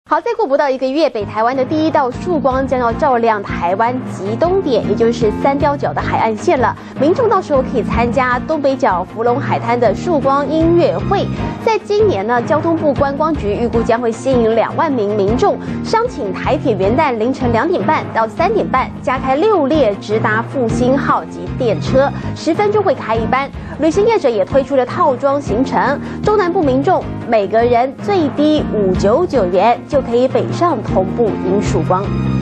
好，再过不到1个月，北台湾的第一道曙光将要照亮台湾极东点，也就是三貂角的海岸线了。民众到时候可以参加东北角福隆海滩的曙光音乐会。在今年呢，交通部观光局预估将会吸引2万名民众，商请台铁元旦凌晨2点半到3点半加开6列直达复兴号及电车，10分钟会开一班。旅行业者也推出了套装行程，中南部民众每个人最低599元就可以北上同步迎曙光。